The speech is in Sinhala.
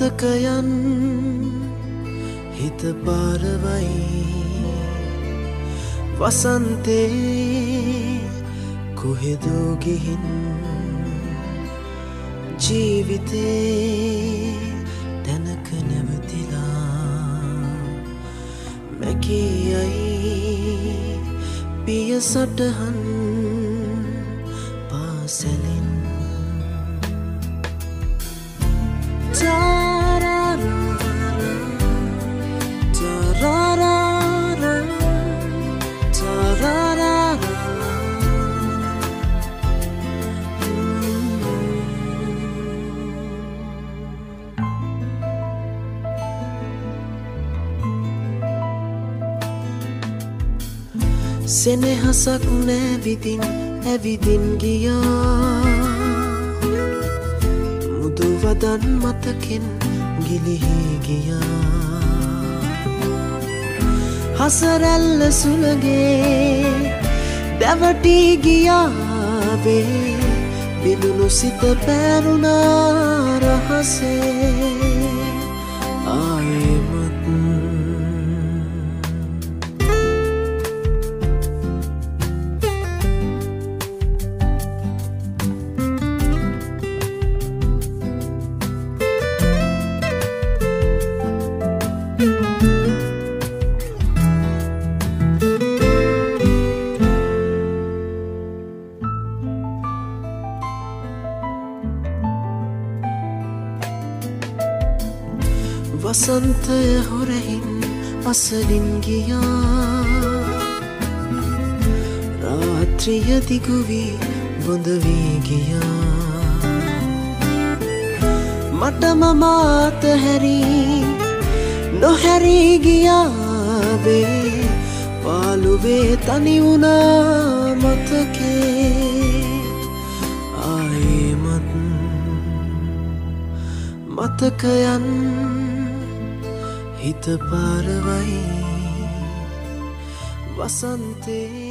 මතකයන් හිත පාරවයි වසන්තේ කොහෙදෝ ගිහින් ජීවිතේ තැනක නැවතිලා මැකියයි පිය සටහන් පාසැලින් සෙනෙහසක් නැවිදින් ඇවිදින් ගියා මුදු වදන් මතකෙන් ගිලිහි ගියා හසරැල්ල සුළගේ දැවටි ගියා වේ බිඳුණු සිත පැරුණා රහසේ ආයෙමත් වසන්තය හොරෙහින් අසලින් ගියා රාත්‍රිය දිගු වී බොඳ වී ගියා මට මම අතහැරී නොහැරී ගියා වේ පාළුවේ තනි වුණා මතකේ ආයෙමත් මතකයන් හිත පාරවයි වසන්තේ